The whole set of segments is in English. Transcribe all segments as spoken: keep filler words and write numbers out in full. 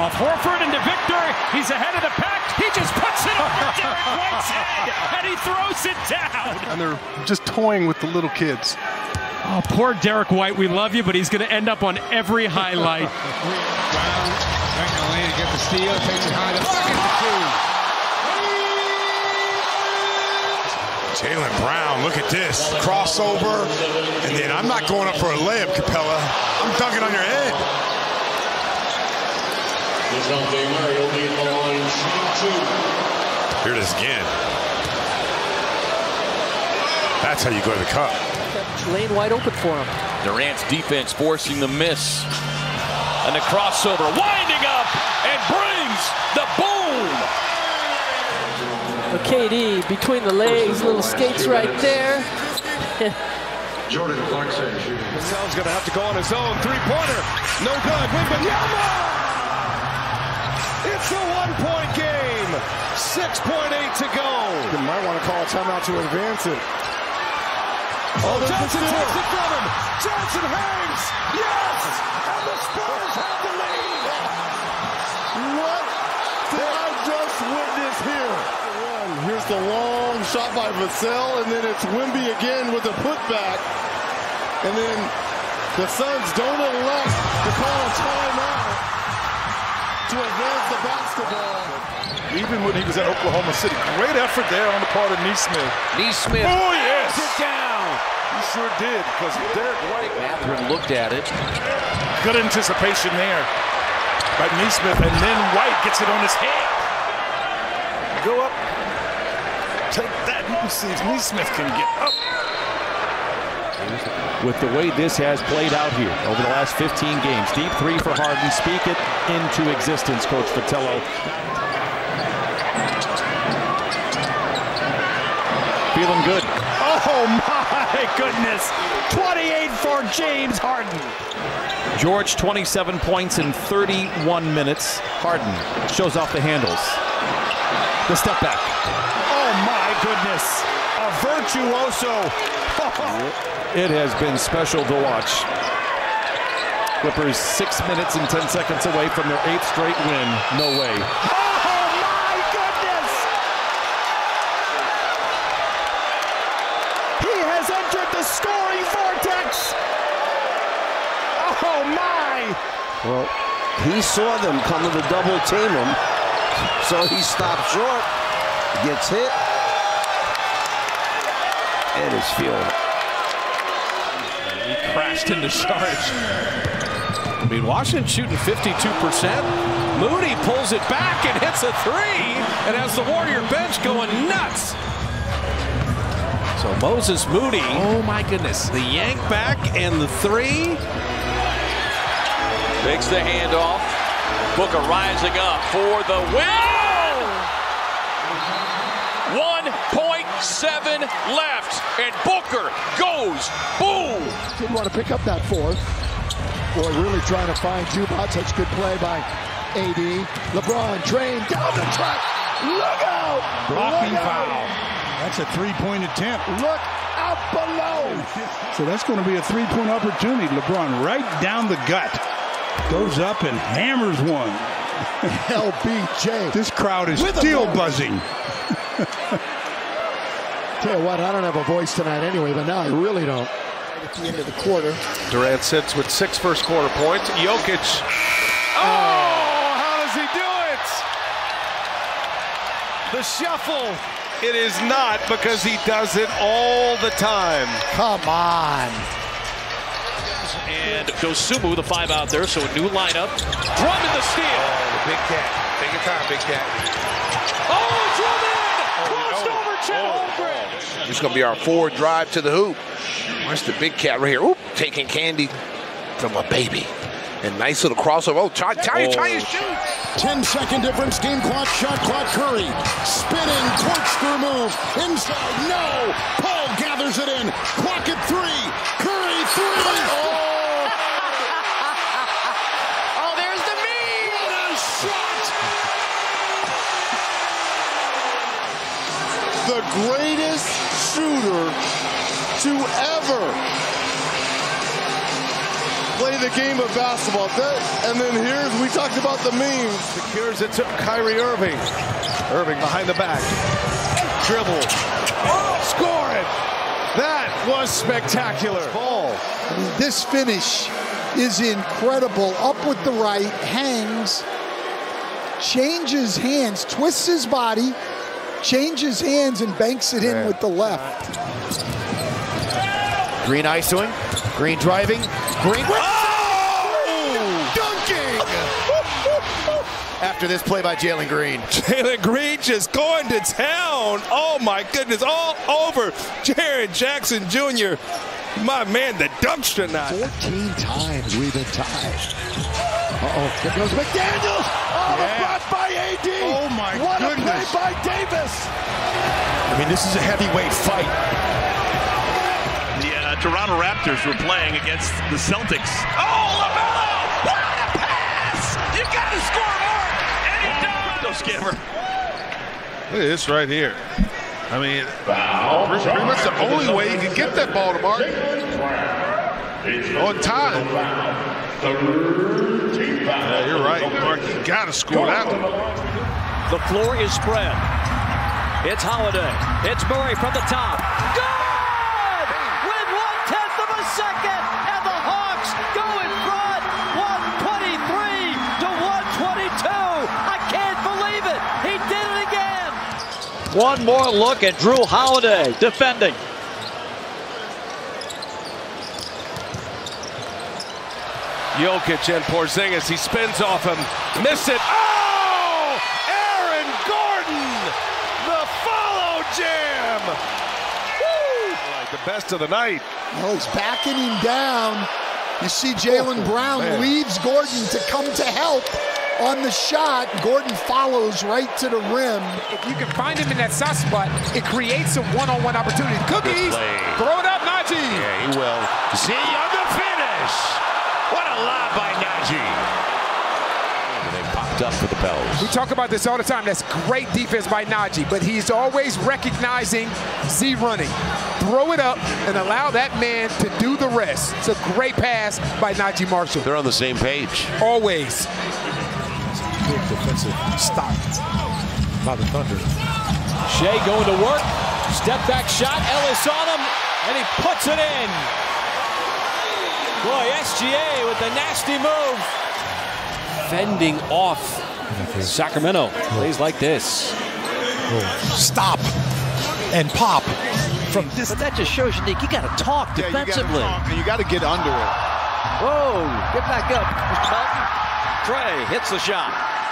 Off Horford into Victor. He's ahead of the pack. He just puts it over Derek White's head, and he throws it down. And they're just toying with the little kids. Oh, poor Derek White. We love you, but he's going to end up on every highlight. Brown, back in the lane to get the steal. Takes it high to second for two. Jaylen Brown, look at this. Crossover, and then I'm not going up for a layup, Capella. I'm dunking on your head. Here it is again. That's how you go to the cup. Lane wide open for him. Durant's defense forcing the miss. And the crossover winding up and brings the boom. K D between the legs, little skates right there. Jordan Clarkson. Vassell's going to have to go on his own. Three-pointer. No good. Wembanyama! It's a one-point game. six point eight to go. You might want to call a timeout to advance it. Oh, Johnson takes it from him. Johnson hangs. Yes! And the Spurs have the lead. What did I just witness here? Here's the long shot by Vassell, and then it's Wemby again with a putback. And then the Suns don't elect to call a timeout to advance the basketball. Even when he was at Oklahoma City, great effort there on the part of Nesmith. Nesmith. Oh, yes! It down. He sure did, because Derek White. Mathurin looked at it. Good anticipation there by Nesmith, and then White gets it on his head. Go up. Take that. You can see if Nesmith can get up. With the way this has played out here over the last fifteen games. Deep three for Harden. Speak it into existence, Coach Vitello. Feeling good. Oh, my goodness. twenty-eight for James Harden. George, twenty-seven points in thirty-one minutes. Harden shows off the handles. The step back. Oh, my goodness. A virtuoso. It has been special to watch. Clippers six minutes and ten seconds away from their eighth straight win. No way. Oh, my goodness. He has entered the scoring vortex. Oh, my. Well, he saw them coming to double team him, so he stopped short, gets hit, and is feeling it. He crashed into Sarge. I mean, Washington shooting fifty-two percent. Moody pulls it back and hits a three, and has the Warrior bench going nuts. So Moses Moody, oh my goodness, the yank back and the three. Takes the handoff. Booker rising up for the win. one point seven left, and Booker goes boom. Didn't want to pick up that fourth. Boy, really trying to find Zubac. Such good play by A D. LeBron trained down the track. Look out! Blocking Look foul. out. That's a three-point attempt. Look out below. So that's going to be a three-point opportunity. LeBron right down the gut. Goes up and hammers one. L B J. This crowd is still buzzing. Tell you what, I don't have a voice tonight anyway, but now I really don't. At the end of the quarter. Durant sits with six first quarter points. Jokic. Oh, how does he do it? The shuffle. It is not, because he does it all the time. Come on. And Dosunmu, the five out there, so a new lineup. Drummond the steal. Oh, the big cat. Take your time, big cat. Oh, Drummond! Crossed over Chet Holmgren. This is going to be our forward drive to the hoop. Watch the big cat right here. Oop, taking candy from a baby. And nice little crossover. Oh, try, try, try your shoot. ten second difference. Game clock, shot clock. Curry spinning corkscrew move. Inside, no. Paul gathers it in. Clock at three. Curry, three. Oh. Oh, there's the meme. What a shot. The greatest shooter to ever play the game of basketball. That, and then here's, we talked about the memes. Secures it to Kyrie Irving. Irving behind the back. Dribble. Oh, score it. That was spectacular. Ball. I mean, this finish is incredible. Up with the right, hangs, changes hands, twists his body, changes hands, and banks it in with the left. Green ISOing. Green driving. Green. Oh! Dunking! After this play by Jalen Green. Jalen Green just going to town. Oh, my goodness. All over Jaren Jackson Junior My man, the dumpster now. fourteen times we've been tied. Uh-oh, here goes McDaniels. Oh, Yeah. the block by A D. Oh, my what goodness. a play by Davis. I mean, this is a heavyweight fight. The uh, Toronto Raptors were playing against the Celtics. Oh, LaMelo! What a pass! You got to score more! And he does! Go Scammer. Look at this right here. I mean, pretty, pretty much the only way you can get that ball to Mark on time. Yeah, you're right, Mark. You got to score that one. The floor is spread. It's Holiday. It's Murray from the top. Good! With one-tenth of a second, and the Hawks go in front. one twenty-three to one twenty-two. I can't believe it. He did it again. One more look at Drew Holiday defending. Jokic and Porzingis. He spins off him. Miss it. Oh! Aaron Gordon! The follow jam! Woo! Like the best of the night. Well, he's backing him down. You see Jaylen Brown man. leaves Gordon to come to help on the shot. Gordon follows right to the rim. If you can find him in that soft spot, it creates a one-on-one opportunity. Cookies, throw it up, Najee. Yeah, he will. See on the finish. What a lob by Najee. They popped up for the Pels. We talk about this all the time. That's great defense by Najee, but he's always recognizing Z running. Throw it up and allow that man to do the rest. It's a great pass by Najee Marshall. They're on the same page. Always. Good defensive stop by the Thunder. Shea going to work. Step back shot. Ellis on him, and he puts it in. Boy, S G A with the nasty move. Fending off Sacramento. Plays like this. Stop and pop. From this. But that just shows you, Nick, you got to talk Yeah, defensively. You gotta, you gotta get under it. Whoa, get back up, Mister Melton. Trey hits the shot.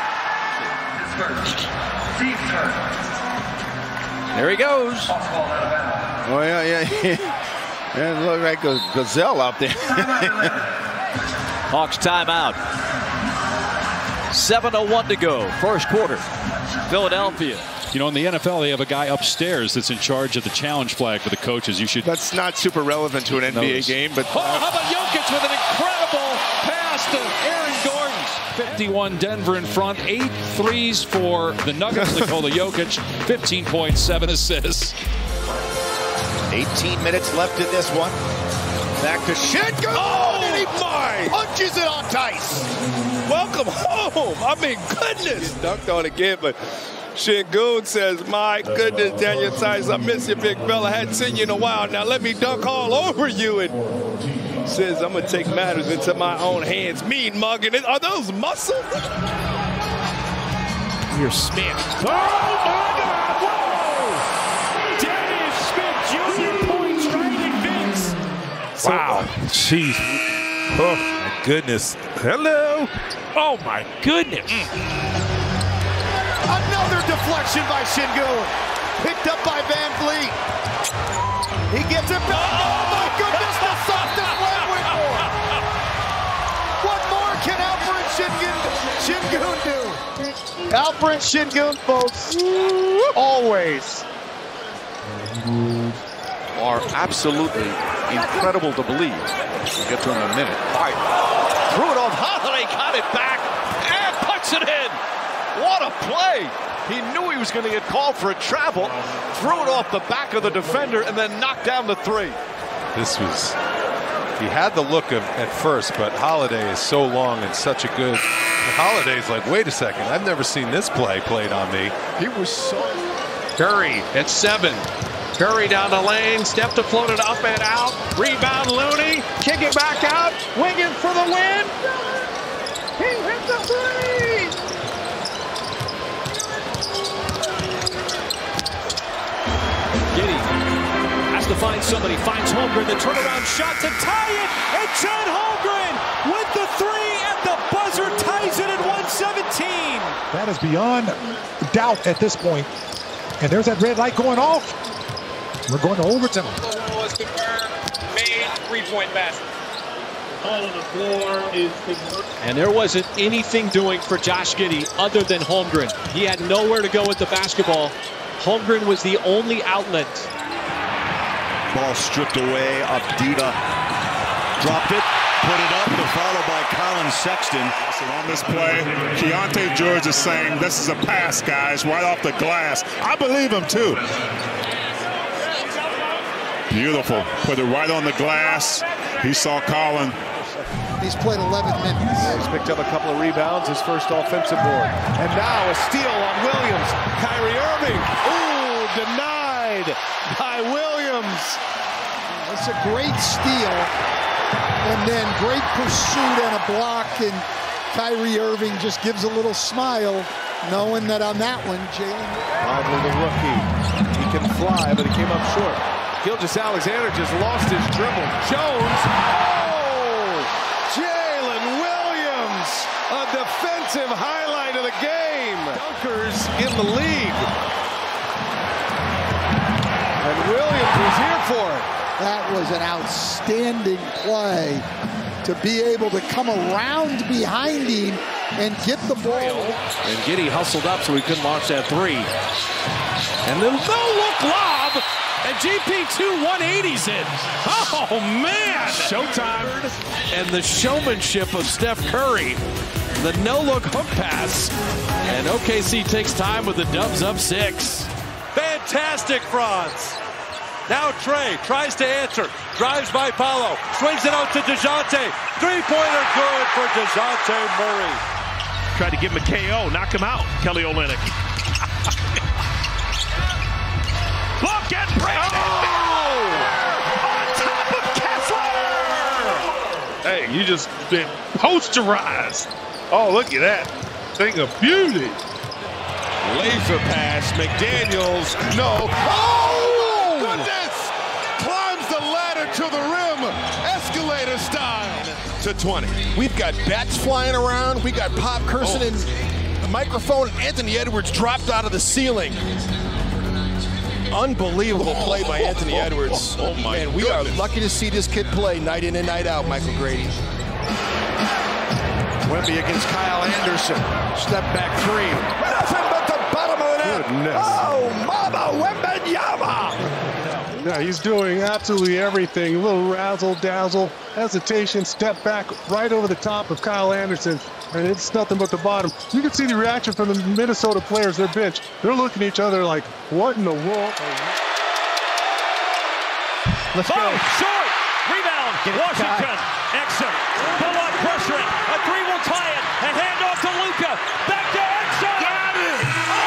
There he goes. Oh, yeah, yeah, yeah. Yeah, it looked like a gazelle out there. Hawks timeout. seven oh one to go, first quarter. Philadelphia. You know, in the N F L, they have a guy upstairs that's in charge of the challenge flag for the coaches. You should. That's not super relevant to an N B A Notice. game, but. Oh, how about Jokic with an incredible pass to Aaron Gordon? fifty-one Denver in front. Eight threes for the Nuggets. Nikola Jokic, fifteen point seven assists. eighteen minutes left in this one. Back to Shingun. Oh, and he my! punches it on Tice. Welcome home. I mean, goodness. He dunked on again, but Shingun says, my goodness, Daniel Tice, I miss you, big fella. I hadn't seen you in a while. Now let me dunk all over you. And says, I'm going to take matters into my own hands. Mean mugging. Are those muscles? Here's Smith. Oh, my God! Whoa! Dennis Smith Junior points right in Vince. Wow. Jeez. Oh, my goodness. Hello. Oh, my goodness. Another deflection by Shingun. Picked up by Van Vliet. He gets it back. Oh, my goodness, the softest leg Whitmore. What more can Alperen Shingun, Shingun do? Alperen Shingun, folks, always. Are absolutely incredible to believe. We'll get to him in a minute. All right. Threw it off. Holiday got it back and puts it in. What a play. He knew he was going to get called for a travel. Threw it off the back of the defender and then knocked down the three. This was, He had the look of at first, but Holiday is so long and such a good. Holiday's like, wait a second, I've never seen this play played on me. He was so. Curry at seven. Curry down the lane, step to float it up and out. Rebound Looney, kick it back out. Wiggins for the win. He hit the three. Giddey has to find somebody, finds Holmgren, the turnaround shot to tie it, and Chet Holmgren with the three, and the buzzer ties it at one seventeen. That is beyond doubt at this point. And there's that red light going off. We're going to overtime. Was confirmed, made three-point basket. All on the floor is And there wasn't anything doing for Josh Giddey other than Holmgren. He had nowhere to go with the basketball. Holmgren was the only outlet. Ball stripped away. Abdita dropped it, put it up, and followed by Colin Sexton. So on this play, Keontae George is saying this is a pass, guys, right off the glass. I believe him too. Beautiful. Put it right on the glass. He saw Colin. He's played eleven minutes. He's picked up a couple of rebounds, his first offensive board. And now a steal on Williams. Kyrie Irving. Ooh, denied by Williams. It's a great steal. And then great pursuit and a block. And Kyrie Irving just gives a little smile, knowing that on that one, Jalen. Lively, the rookie. He can fly, but he came up short. Gilgeous-Alexander just lost his dribble. Jones. Oh! Jalen Williams, a defensive highlight of the game. Dunkers in the league. And Williams was here for it. That was an outstanding play to be able to come around behind him and get the ball. And Giddey hustled up so he couldn't launch that three. And then no-look lob. And G P two one eighties in. Oh, man. Showtime. And the showmanship of Steph Curry. The no-look hook pass. And O K C takes time with the Dubs up six. Fantastic, Franz. Now Trey tries to answer. Drives by Paolo. Swings it out to DeJounte. Three-pointer good for DeJounte Murray. Tried to give him a K O. Knock him out, Kelly Olynyk. Look at Brandon oh! on top of Kessler. Hey, you just been posterized. Oh, look at that. Thing of beauty. Laser pass. McDaniels. No. Oh, goodness. Climbs the ladder to the rim. Escalator style. To twenty. We've got bats flying around. We got Pop cursing oh. in the microphone. Anthony Edwards dropped out of the ceiling. Unbelievable play by Anthony Edwards. Oh, my Man, we goodness. are lucky to see this kid play night in and night out, Michael Grady. Wemby against Kyle Anderson. Step back three. Nothing but the bottom of the net. Goodness. Oh, Mama Wembanyama. Yeah, he's doing absolutely everything. A little razzle dazzle, hesitation, step back right over the top of Kyle Anderson. And it's nothing but the bottom. You can see the reaction from the Minnesota players, their bench. They're looking at each other like, what in the world? Let's go. Oh, short. Rebound. Washington. Exum. Bullock pressuring. A three will tie it. A handoff to Luka. Back to Exum. Got it.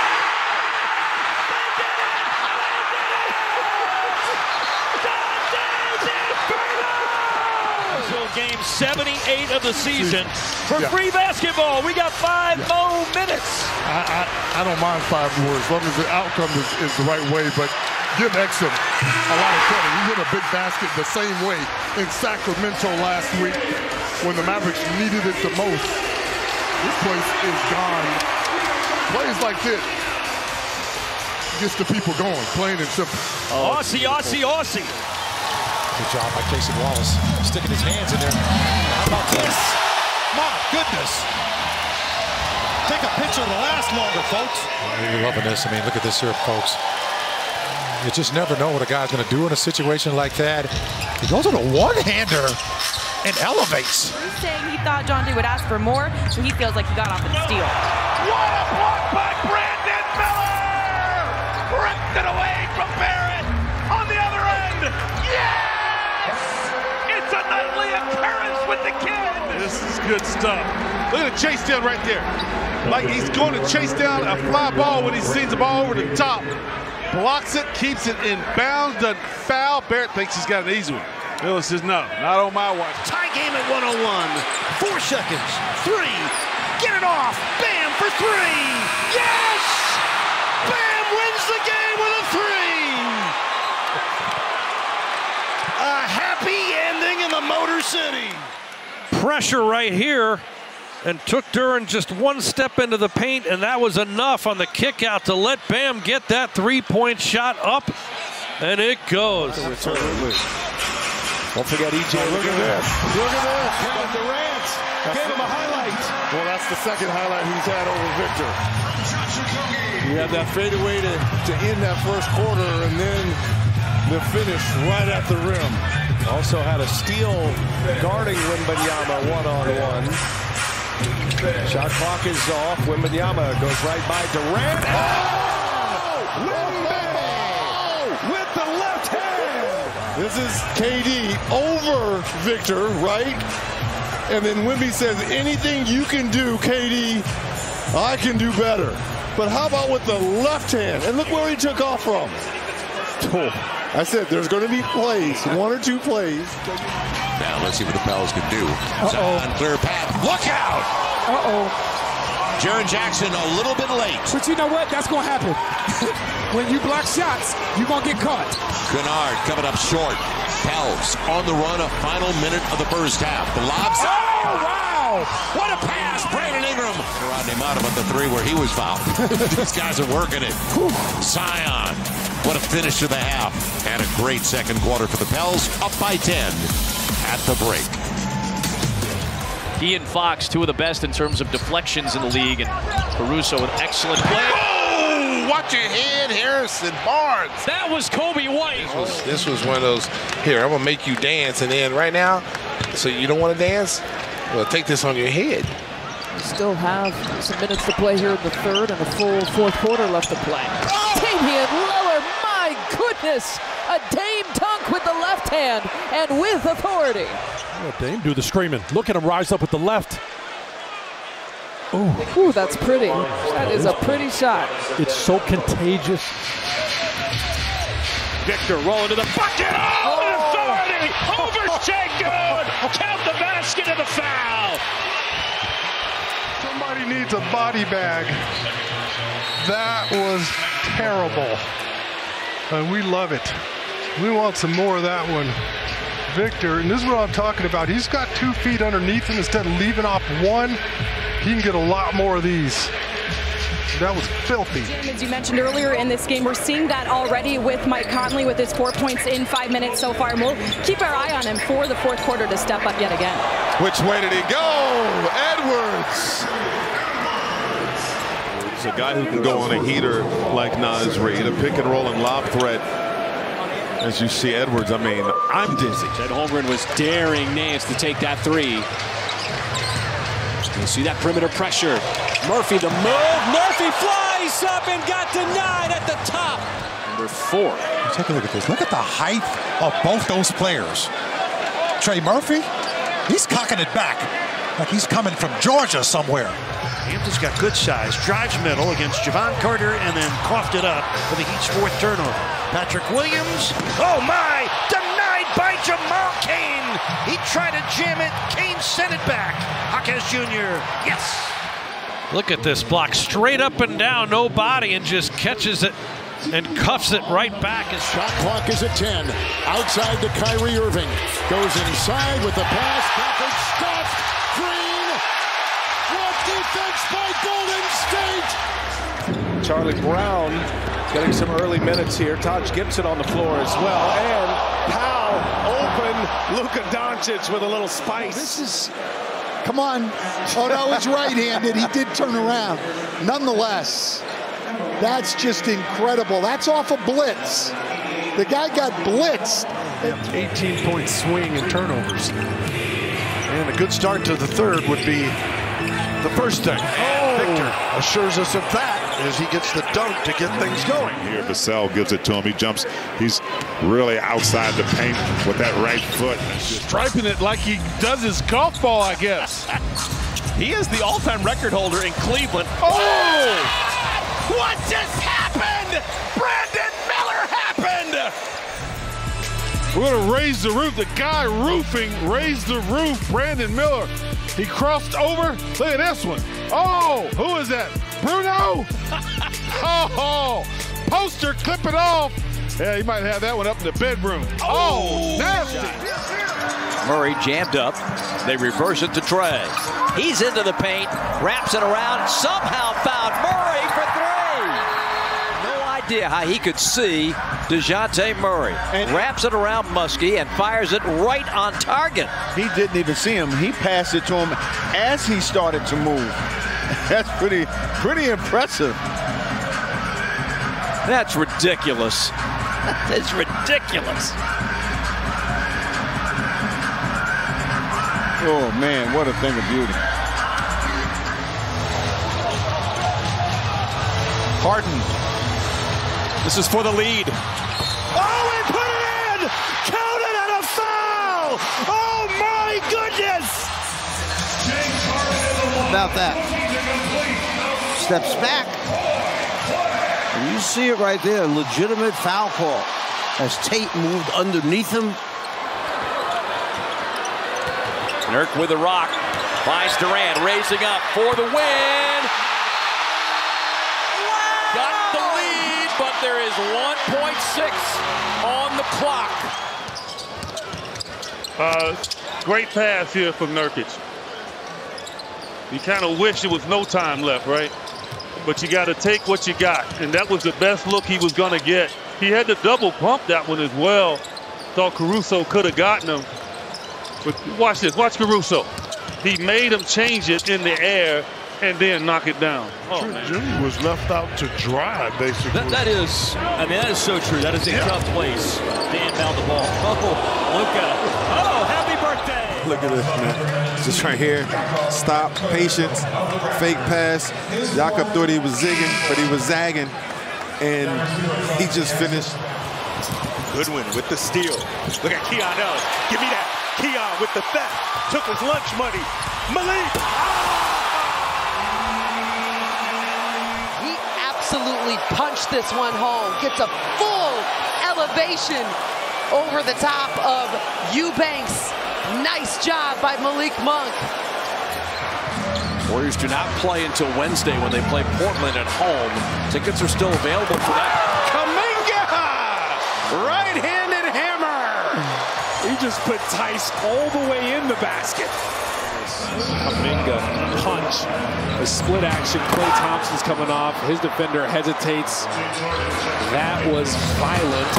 Game seventy-eight of the season for yeah. free basketball. We got five more minutes. I, I, I don't mind five more as long as the outcome is, is the right way, but give Exum a lot of credit. He hit a big basket the same way in Sacramento last week when the Mavericks needed it the most. This place is gone. Plays like this gets the people going, plain and simple. Oh, Aussie, Aussie, Aussie. Good job by Jason Wallace, sticking his hands in there. How about this? My goodness. Take a picture to last longer, folks. You're loving this. I mean, look at this here, folks. You just never know what a guy's going to do in a situation like that. He goes on a one-hander and elevates. He's saying he thought John Day would ask for more, so he feels like he got off of the steal. What a block by Brandon Miller! Ripped it away from Barrett on the other end. Yeah! It's a nightly good stuff. Look at the chase down right there. Like he's going to chase down a fly ball when he sees the ball over the top. Blocks it, keeps it in bounds, doesn't foul. Barrett thinks he's got an easy one. Bill says, no, not on my watch. Tie game at one oh one. Four seconds. Three. Get it off. Bam for three. Yes! Bam wins the game with a three. A happy ending in the Motor City. Pressure right here, and took Duren just one step into the paint, and that was enough on the kick out to let Bam get that three-point shot up, and it goes. Don't forget E J. Oh, look at this. Look at this. Kevin Durant gave him a highlight. Well, that's the second highlight he's had over Victor. He had that fadeaway to, to end that first quarter, and then the finish right at the rim. Also had a steal guarding Wembanyama one-on-one. Shot clock is off. Wembanyama goes right by Durant. Oh! Wemby with the left hand. This is K D over Victor, right? And then Wemby says, anything you can do, K D, I can do better. But how about with the left hand? And look where he took off from. Oh, I said there's going to be plays, one or two plays. Now let's see what the Pels can do. Uh-oh. Unclear path. Look out! Uh-oh. Jaren Jackson a little bit late. But you know what? That's going to happen. When you block shots, you're going to get caught. Kennard coming up short. Pels on the run, a final minute of the first half. The lobs. Oh, wow! What a pass, Brandon Ingram. Rodney Mott about the three where he was fouled. These guys are working it. Zion. What a finish to the half. And a great second quarter for the Pels. Up by ten at the break. He and Fox, two of the best in terms of deflections in the league, and Caruso with excellent play. Oh, watch your head, Harrison Barnes. That was Kobe White. This was, this was one of those, here, I'm going to make you dance, and then right now, so you don't want to dance? Well, take this on your head. We still have some minutes to play here in the third and a full fourth quarter left to play. Oh! Damian Lillard, my goodness! A Dame dunk with the left hand and with authority. Oh, Dame do the screaming. Look at him rise up with the left. Ooh. Ooh, that's pretty. That is a pretty shot. It's so contagious. Victor rolling to the bucket. Oh, with authority over Sengun. Count the basket and the foul. Somebody needs a body bag. That was terrible. And we love it. We want some more of that one. Victor, and this is what I'm talking about. He's got two feet underneath him instead of leaving off one. He can get a lot more of these. That was filthy. As you mentioned earlier in this game, we're seeing that already with Mike Conley with his four points in five minutes so far. And we'll keep our eye on him for the fourth quarter to step up yet again. Which way did he go? Edwards. He's a guy who can go on a heater like Naz Reid, a pick and roll and lob threat. As you see Edwards, I mean, I'm dizzy. Chet Holmgren was daring Nance to take that three. You see that perimeter pressure. Murphy the move. Murphy flies up and got denied at the top. Number four. Take a look at this. Look at the height of both those players. Trey Murphy, he's cocking it back like he's coming from Georgia somewhere. Hampton's got good size. Drives middle against Javon Carter and then coughed it up for the Heat's fourth turnover. Patrick Williams. Oh my! Denied by Jamal Cain. He tried to jam it. Cain sent it back. Hawkins Junior Yes. Look at this block, straight up and down, no body, and just catches it and cuffs it right back. His shot clock is at ten. Outside to Kyrie Irving. Goes inside with the pass. Crawford stopped. Green. What defense by Golden State. Charlie Brown getting some early minutes here. Taj Gibson on the floor as well. And Powell open. Luka Doncic with a little spice. This is, come on. Oh, no, it's right-handed. He did turn around. Nonetheless, that's just incredible. That's off a blitz. The guy got blitzed. eighteen point swing in turnovers. And a good start to the third would be the first thing. Oh. Victor assures us of that. as he gets the dunk to get things going. Here, Vassell gives it to him. He jumps. He's really outside the paint with that right foot. Striping it like he does his golf ball, I guess. He is the all-time record holder in Cleveland. Oh! What just happened? Brandon Miller happened! We're going to raise the roof. The guy roofing raised the roof. Brandon Miller. He crossed over. Look at this one. Oh, who is that? Bruno? Oh, poster, clip it off. Yeah, he might have that one up in the bedroom. Oh, oh nasty. Murray jammed up. They reverse it to Trey. He's into the paint, wraps it around, somehow found Murray for three. No idea how he could see DeJounte Murray. And wraps it around Muskie and fires it right on target. He didn't even see him. He passed it to him as he started to move. That's pretty, pretty impressive. That's ridiculous. That's ridiculous. Oh, man, what a thing of beauty. Harden. This is for the lead. Oh, he put it in! Count it and a foul! Oh, my goodness! About that. Steps back. And you see it right there, legitimate foul call. As Tate moved underneath him. Nurk with the rock. Finds Durant, raising up for the win. Wow! Got the lead, but there is one point six on the clock. Uh, great pass here from Nurkic. You kind of wish it was no time left, right? But you got to take what you got, and that was the best look he was going to get. He had to double pump that one as well. Thought Caruso could have gotten him. But watch this, watch Caruso. He made him change it in the air and then knock it down. Oh, Junior was left out to dry, basically. That, that is, I mean, that is so true. That is a yeah. tough place to inbound the ball. Oh, look at him. Oh, happy birthday. Look at this, man. Just right here. Stop, patience, fake pass. Jakob thought he was zigging, but he was zagging. And he just finished. Goodwin with the steal. Look at Keon Ellis. Give me that. Keon with the theft. Took his lunch money. Malik. He absolutely punched this one home. Gets a full elevation over the top of Eubanks. Nice job by Malik Monk. Warriors do not play until Wednesday when they play Portland at home. Tickets are still available for that. Kuminga! Right-handed hammer! He just put Tice all the way in the basket. Kuminga punch. A split action. Klay Thompson's coming off. His defender hesitates. That was violent.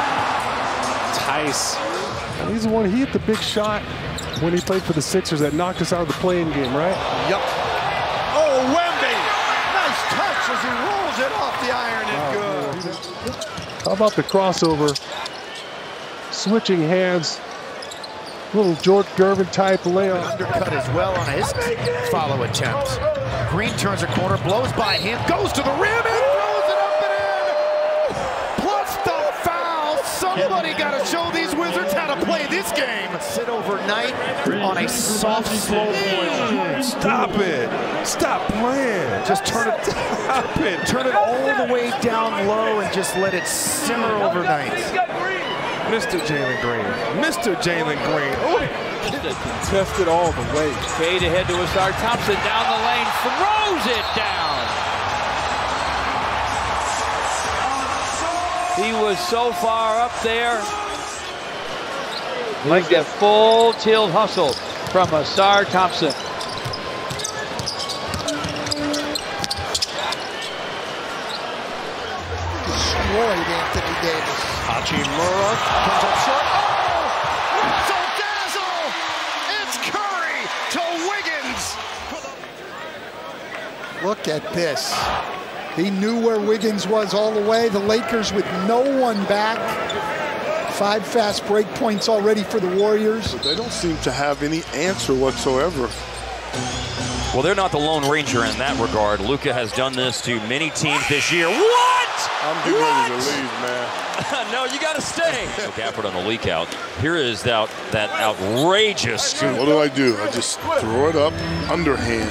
Tice. He's the one, he hit the big shot when he played for the Sixers that knocked us out of the play-in game, right? Yep. Oh, Wemby! Nice touch as he rolls it off the iron and good. How about the crossover? Switching hands. Little George Gervin type layup. Undercut as well on his follow attempts. Green turns a corner, blows by him, goes to the rim and throws it up and in! Plus the foul! Somebody got to show these Wizards how to play this game. Sit overnight on a soft, slow boil. Stop it. Stop playing. Just turn it, Stop it. turn it all the way down low and just let it simmer overnight. Mister Jalen Green. Mister Jalen Green. Oh, contested all the way. Fade ahead to Asar Thompson down the lane, throws it down. He was so far up there. Like that full tilt hustle from Asar Thompson. Destroyed Anthony Davis. Hachimura comes up short. Oh! Razzle dazzle! It's Curry to Wiggins. Look at this. He knew where Wiggins was all the way. The Lakers with no one back. Five fast break points already for the Warriors. But they don't seem to have any answer whatsoever. Well, they're not the Lone Ranger in that regard. Luka has done this to many teams this year. What? I'm getting what? ready to leave, man. No, you got to stay. So Gafford on the leak out. Here is that, that outrageous scoop. What do I do? I just throw it up, underhand.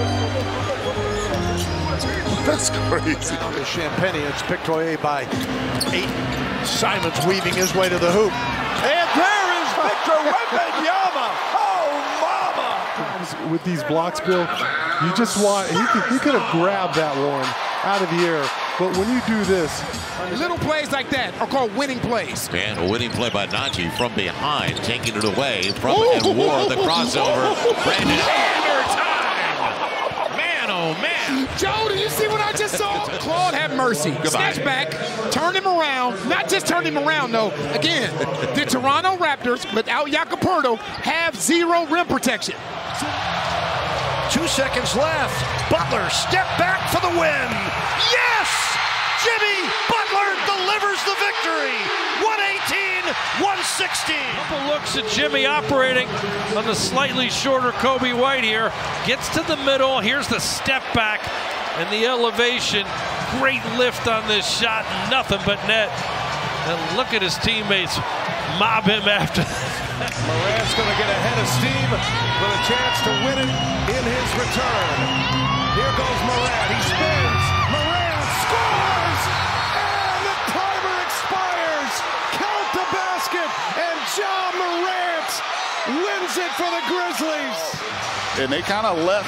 That's crazy. Champagne, it's Victoria by eight. Simons weaving his way to the hoop. And there is Victor Wembanyama. Oh, mama! With these blocks, Bill, you just want, he could, he could have grabbed that one out of the air. But when you do this, little plays like that are called winning plays. And a winning play by Najee from behind, taking it away from and War, the crossover. Brandon Hammer time! Man, oh man! Joe, do you see what I just saw? Claude, have mercy. Goodbye. Snatch back, turn him around. Not just turn him around, though. Again, the Toronto Raptors, without Jakob Poeltl, have zero rim protection. Two seconds left. Butler, step back for the win. Yes! Jimmy Butler delivers the victory. one eighteen, one sixteen. Couple looks at Jimmy operating on the slightly shorter Kobe White here. Gets to the middle. Here's the step back and the elevation. Great lift on this shot. Nothing but net. And look at his teammates mob him after. Morant's going to get ahead of Steve with a chance to win it in his return. Here goes Morant. He spins. Morant scores! And the timer expires. Count the basket. And Ja Morant wins it for the Grizzlies. And they kind of left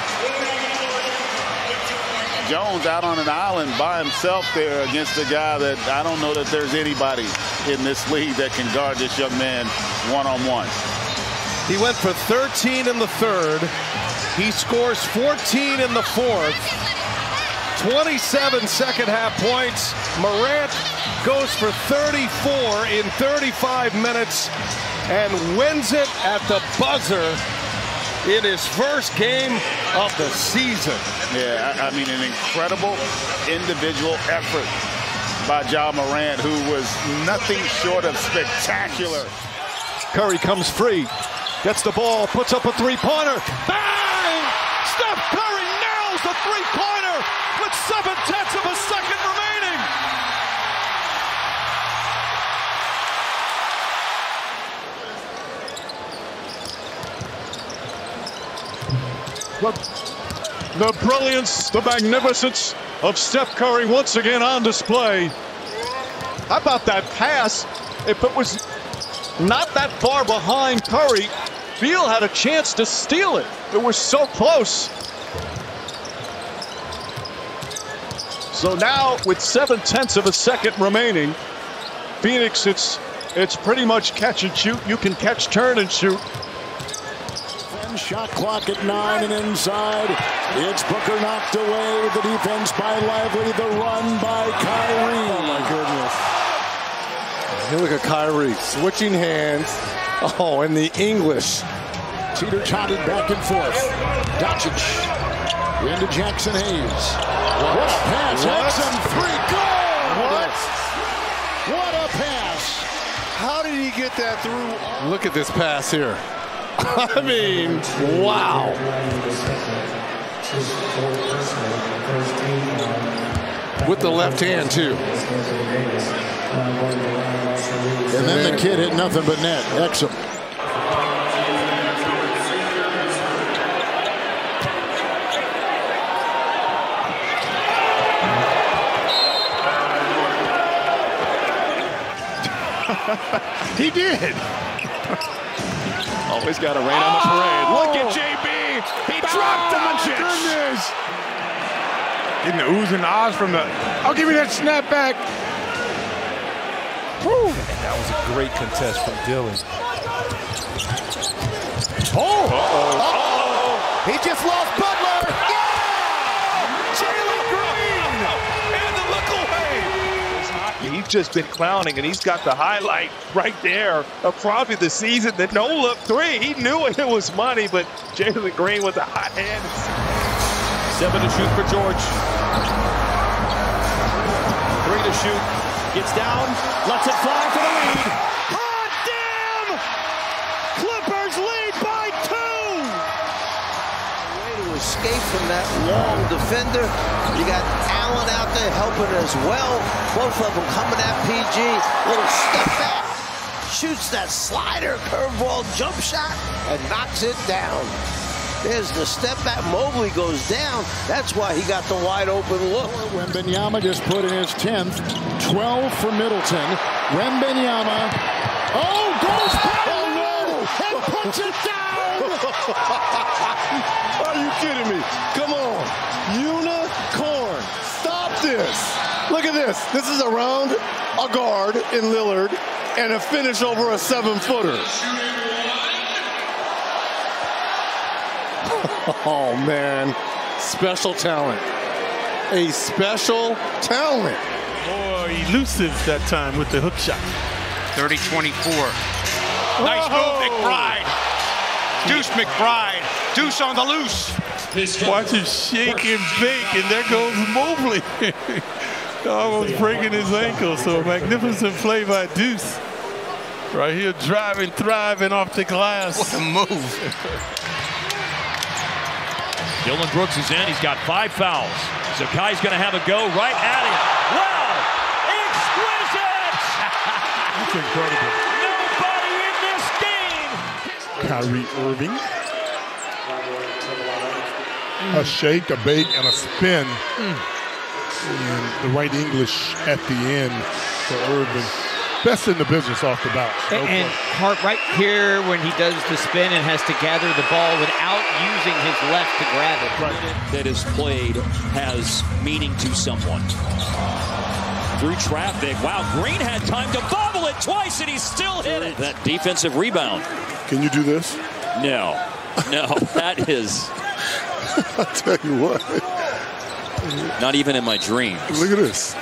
Jones out on an island by himself there against a guy that I don't know that there's anybody in this league that can guard this young man one-on-one. He went for thirteen in the third. He scores fourteen in the fourth. twenty-seven second half points. Morant goes for thirty-four in thirty-five minutes and wins it at the buzzer in his first game of the season. Yeah, I, I mean, an incredible individual effort by Ja Morant, who was nothing short of spectacular. Curry comes free, gets the ball, puts up a three-pointer. Bang! Steph Curry nails the three-pointer with seven-tenths of a second remaining. The, the brilliance, the magnificence of Steph Curry once again on display. How about that pass? If it was not that far behind Curry, Beal had a chance to steal it. It was so close. So now with seven tenths of a second remaining, Phoenix, it's it's pretty much catch and shoot. You can catch, turn, and shoot. Shot clock at nine and inside. It's Booker knocked away. The defense by Lively. The run by Kyrie. Oh my goodness. Here look at Kyrie switching hands. Oh, and the English. Teeter-totted back and forth. Doncic into Jackson Hayes. What a pass. Jackson three. Good. What? What a pass. How did he get that through? Look at this pass here. I mean, wow. With the left hand, too. And then the kid hit nothing but net. Exum. He did. Always got to rain on the parade. Oh. Look at J B. He dropped Doncic. Oh, goodness. Getting the oohs and ahs from the. I'll give you that snap back. Woo. That was a great contest from Dylan. Oh. Uh-oh. Uh-oh. He just lost Butler. Yeah! Jalen Green. And the look away. He's just been clowning, and he's got the highlight right there of probably the season, the no-look three. He knew it, it was money, but Jalen Green with a hot hand. Seven to shoot for George. Three to shoot. Gets down, lets it fly for the lead. Hot damn! Clippers lead by two! Way to escape from that long defender. You got Allen out there helping as well. Both of them coming at P G. Little step back. Shoots that slider, curveball, jump shot, and knocks it down. There's the step back. Mobley goes down. That's why he got the wide open look. Wembanyama just put in his tenth. twelve for Middleton. Wembanyama. Oh, goes down and puts it down. Are you kidding me? Come on. Unicorn. Stop this. Look at this. This is around a guard in Lillard and a finish over a seven-footer. Oh, man. Special talent. A special talent. More elusive that time with the hook shot. thirty twenty-four. Nice move, McBride. Deuce McBride. Deuce on the loose. Watch him shake and bake, and there goes Mobley. Almost breaking his ankle. So a magnificent play by Deuce. Right here, driving, thriving off the glass. What a move. Dylan Brooks is in. He's got five fouls. So Kai's going to have a go right at him. Wow! Exquisite! That's incredible. Nobody in this game. Kyrie Irving. A shake, a bake, and a spin. Mm. And the right English at the end for Irving. Best in the business off the bounce. No and and Hart right here when he does the spin and has to gather the ball without using his left to grab it. That is played has meaning to someone. Through traffic. Wow, Green had time to bobble it twice and he still hit it. That defensive rebound. Can you do this? No. No, that is. I'll tell you what. Not even in my dreams. Look at this.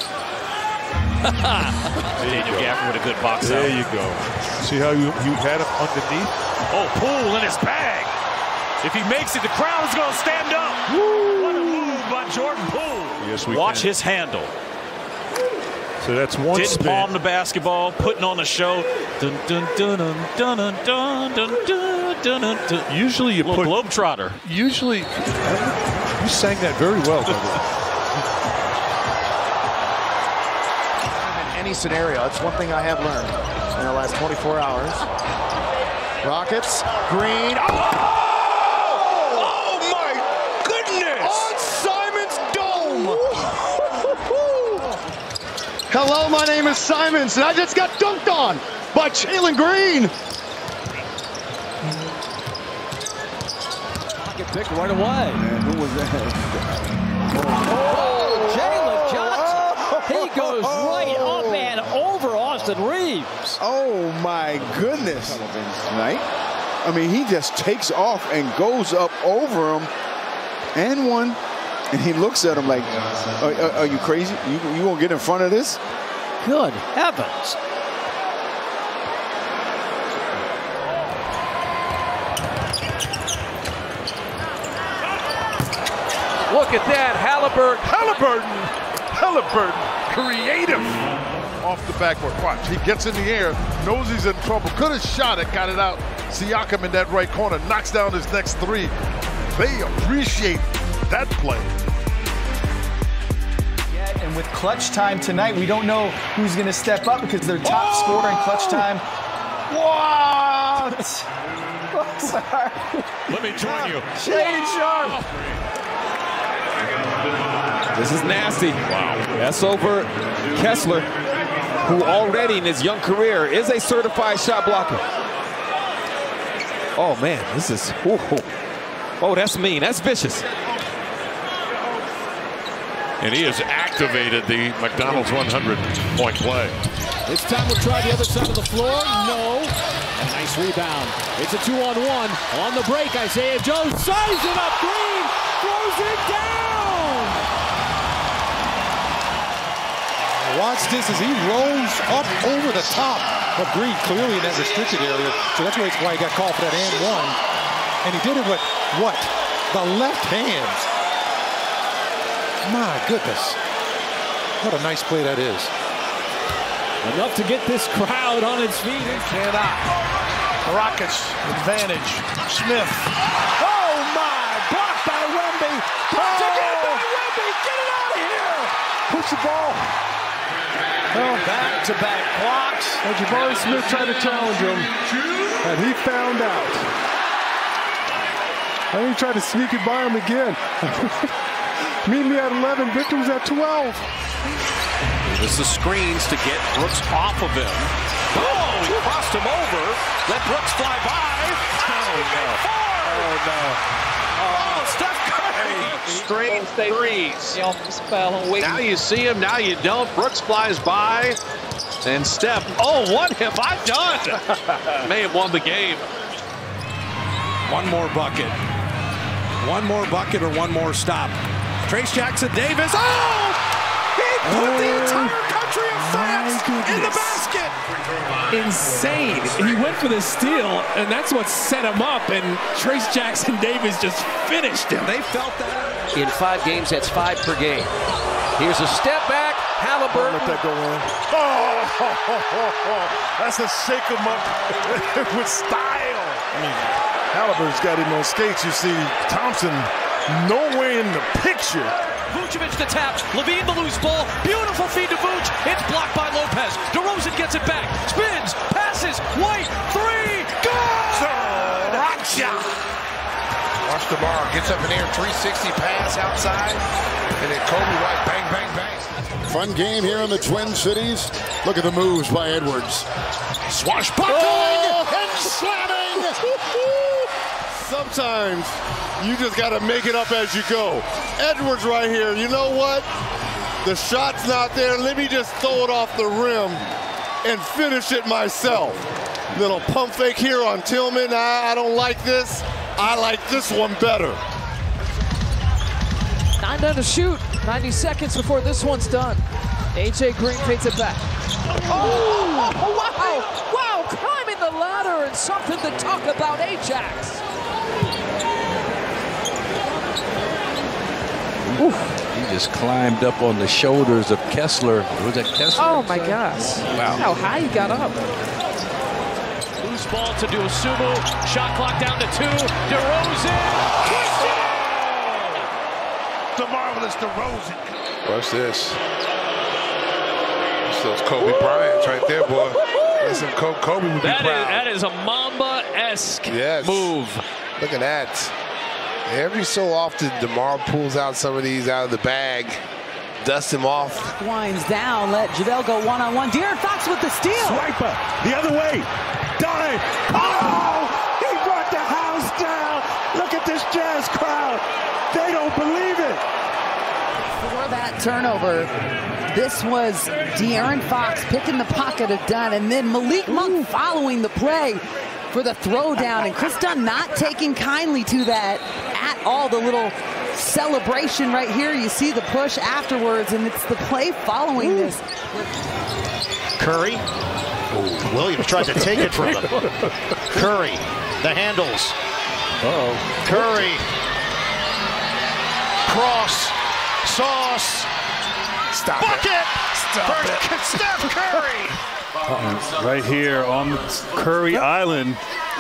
Daniel Gafford with a good box there out. There you go. See how you, you had him underneath? Oh, Poole in his bag. If he makes it, the crowd is going to stand up. Woo! What a move by Jordan Poole. Yes, we Watch can. his handle. So that's one Didn't spin. palm the basketball, putting on a show. Dun, dun, dun, dun, dun, dun, dun, dun, dun, dun, dun. Usually you Little put Globetrotter. Usually, you sang that very well, by the way. Any scenario. That's one thing I have learned in the last twenty-four hours. Rockets, Green. Oh! Oh, my goodness! On Simon's dome! Hello, my name is Simons, and I just got dunked on by Jalen Green. Get picked right away. Man, who was that? Oh, Jalen Johnson. He goes right up and over Austin Reeves. Oh, my goodness. Right? I mean, he just takes off and goes up over him and one. And he looks at him like, are, are, are you crazy? You, you won't get in front of this? Good heavens. Look at that, Halliburton, Halliburton, Halliburton, creative off the backboard. Watch, he gets in the air, knows he's in trouble, could have shot it, got it out. Siakam in that right corner, knocks down his next three. They appreciate that play. Yeah, and with clutch time tonight, we don't know who's going to step up because their top oh! scorer in clutch time. What? Sorry. Let me join you. Shane Sharp. This is nasty. Wow. That's over Kessler, who already in his young career is a certified shot blocker. Oh, man, this is, ooh, oh, that's mean. That's vicious. And he has activated the McDonald's one hundred point play. This time we'll try the other side of the floor. No. A nice rebound. It's a two-on-one. On the break, Isaiah Joe size it up. Green throws it down. Watch this as he rolls up over the top of Green, clearly in that restricted area. So that's why he got called for that and one. And he did it with what? The left hand. My goodness. What a nice play that is. Enough to get this crowd on its feet. Cannot. The Rockets advantage. Smith. Oh my! Blocked by Wemby. Wemby. Blocked again by Wemby. Get it out of here. Push the ball. Well, back-to-back blocks. And Jabari Smith tried to challenge him, and he found out. And he tried to sneak it by him again. Meet me at eleven. Victor was at twelve. This is screens to get Brooks off of him. Oh, he crossed him over. Let Brooks fly by. Oh, no. Oh, no. Oh, Steph Curry. Straight threes. Now you see him, now you don't. Brooks flies by. And Steph, oh, what have I done? May have won the game. One more bucket. One more bucket or one more stop. Trace Jackson Davis. Oh! He put oh, the entire country of France in the basket. Insane. He went for the steal, and that's what set him up. And Trace Jackson Davis just finished him. They felt that. In five games, that's five per game. Here's a step back. Halliburton. Let that go in. Oh, oh, oh, oh. That's a shake 'em up with style. I mean, Halliburton's got him on skates. You see Thompson nowhere in the picture. Vucevic to tap. Levine the loose ball. Beautiful feed to Vuce. It's blocked by Lopez. DeRozan gets it back. Spins. Passes. White. Three. Good! Gotcha! Watch DeMar. Gets up in there. three sixty pass outside. And then Kobe White. Bang, bang, bang. Fun game here in the Twin Cities. Look at the moves by Edwards. Swashbuckling oh! and slamming. Sometimes you just got to make it up as you go. Edwards right here. You know what? The shot's not there. Let me just throw it off the rim and finish it myself. Little pump fake here on Tillman. I, I don't like this. I like this one better. Nine down to shoot. ninety seconds before this one's done. A J Green fades it back. Oh, oh, wow. Wow, climbing the ladder and something to talk about Ajax. Oof. He just climbed up on the shoulders of Kessler. Was that Kessler? Oh, my gosh. Wow. How high he got up. Loose ball to Dosunmu. Shot clock down to two. DeRozan. Twisted. The marvelous DeRozan. Watch this. Those Kobe Bryant right there, boy. Listen, Kobe would be that proud. Is, that is a Mamba-esque yes. move. Look at that. Every so often, DeMar pulls out some of these out of the bag, dusts him off. Winds down, let JaVale go one-on-one. De'Aaron Fox with the steal. Swiper, the other way. Dive. Oh! He brought the house down. Look at this Jazz crowd. They don't believe it. For that turnover, this was De'Aaron Fox picking the pocket of Dunn, and then Malik Monk following the play for the throwdown, and Chris Dunn not taking kindly to that at all. The little celebration right here, you see the push afterwards, and it's the play following Ooh. this. Curry. Ooh, Williams tried to take it from him. Curry, the handles. Uh-oh. Curry. Cross. Sauce. Stop Bucket. it. Stop for it. Steph Curry. Uh, right here on Curry Island.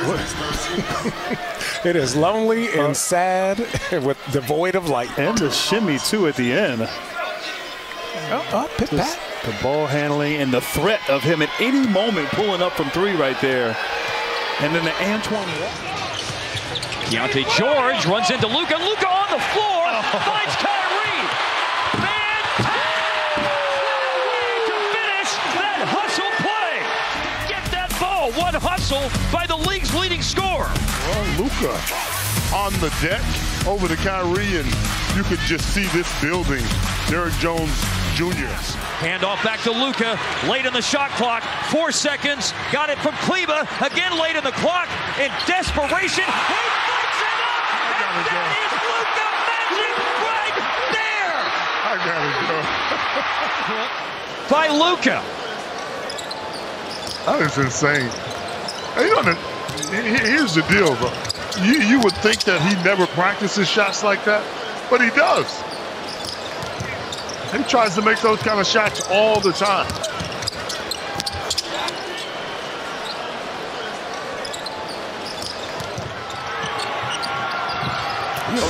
It is lonely and sad with devoid of light. And the shimmy, too, at the end. Oh, oh pit pat. The ball handling and the threat of him at any moment pulling up from three right there. And then the Antoine Keontae George runs into Luka. Luka on the floor. Oh. Finds Kyrie. Fantastic way to finish that hustle play. Get that ball. One hustle by the league's leading scorer. Well, Luka on the deck over to Kyrie, and you could just see this building. Derrick Jones Junior Handoff back to Luka. Late in the shot clock. Four seconds. Got it from Kleba. Again late in the clock. In desperation. He flicks it up. And that is Luka Magic right there. I gotta go. By Luka. That is insane. You know, here's the deal, bro. You, you would think that he never practices shots like that, but he does. He tries to make those kind of shots all the time.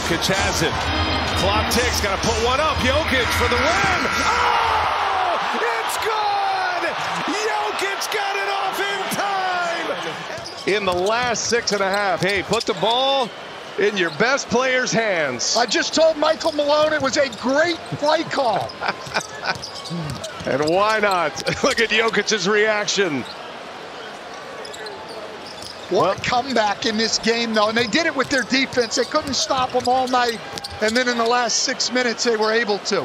Jokic has it. Clock ticks, got to put one up. Jokic for the win. Oh, it's good! Jokic got it off in time! In the last six and a half. Hey, put the ball in your best player's hands. I just told Michael Malone it was a great play call. And why not? Look at Jokic's reaction. What a comeback in this game, though. And they did it with their defense. They couldn't stop them all night. And then in the last six minutes, they were able to.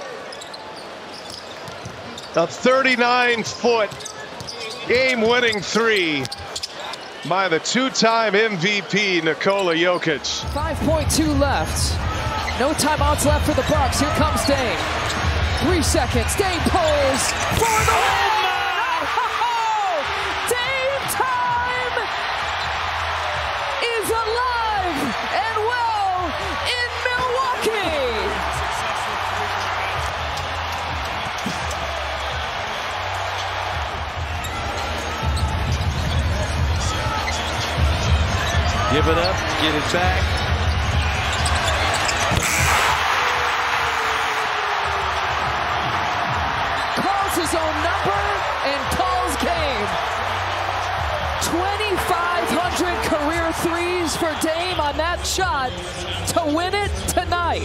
A thirty-nine foot game-winning three by the two-time M V P, Nikola Jokic. five point two left. No timeouts left for the Bucks. Here comes Dame. Three seconds. Dame pulls for the win. Dame time is alive and well in Milwaukee. Give it up, get it back. Calls his own number and calls game. twenty-five hundred career threes for Dame on that shot to win it tonight.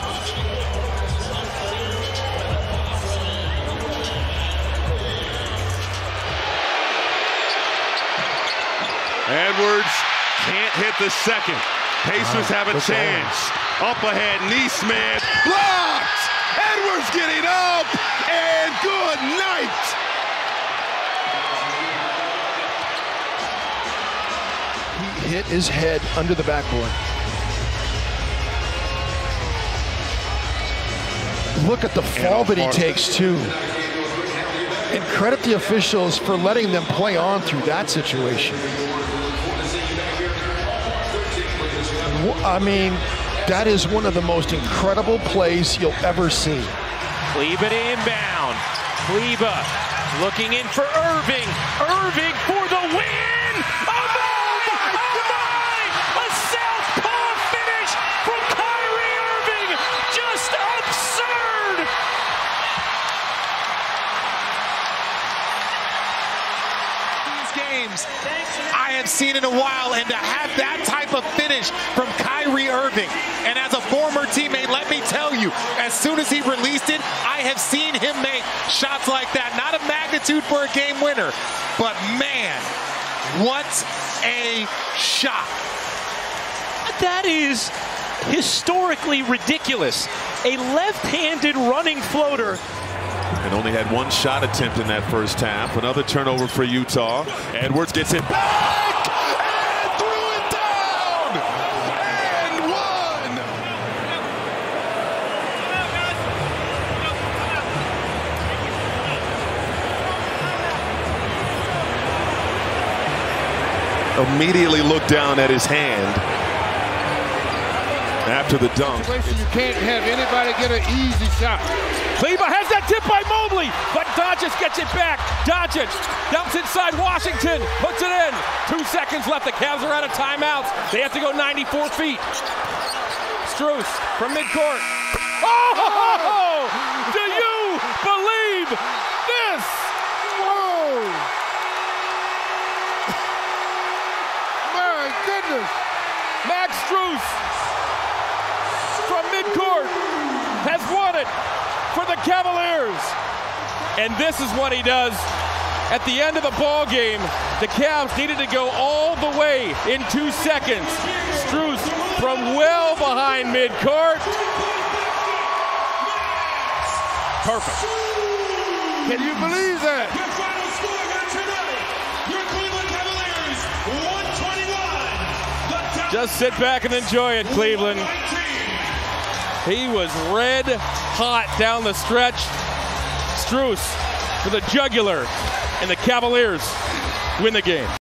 Edwards can't hit the second. Pacers have a chance. Up ahead, Neesmith blocked. Edwards getting up, and good night. He hit his head under the backboard. Look at the fall that he takes, too. And credit the officials for letting them play on through that situation. I mean, that is one of the most incredible plays you'll ever see. Kleber to inbound. Kleber looking in for Irving. Irving for the win. Oh my! Oh my! A southpaw finish from Kyrie Irving. Just absurd. These games I have seen in a while, and to have that type of finish from Kyrie Irving. And as a former teammate, let me tell you, as soon as he released it, I have seen him make shots like that. Not a magnitude for a game winner, but man, what a shot. That is historically ridiculous. A left-handed running floater. And only had one shot attempt in that first half. Another turnover for Utah. Edwards gets it back and threw it down and one. Immediately looked down at his hand after the dunk. You can't have anybody get an easy shot. Kleber has that tip by Mobley, but Doncic gets it back. Doncic dumps inside Washington, puts it in. Two seconds left. The Cavs are out of timeouts. They have to go ninety-four feet. Strus from midcourt. Oh! Do you believe this? Whoa! My goodness! Max Strus from midcourt has won it for the Cavaliers. And this is what he does at the end of the ball game. The Cavs needed to go all the way in two seconds. Strus from well behind midcourt. Perfect. Can you believe that? Just sit back and enjoy it, Cleveland. He was red hot down the stretch. Strus for the jugular, and the Cavaliers win the game.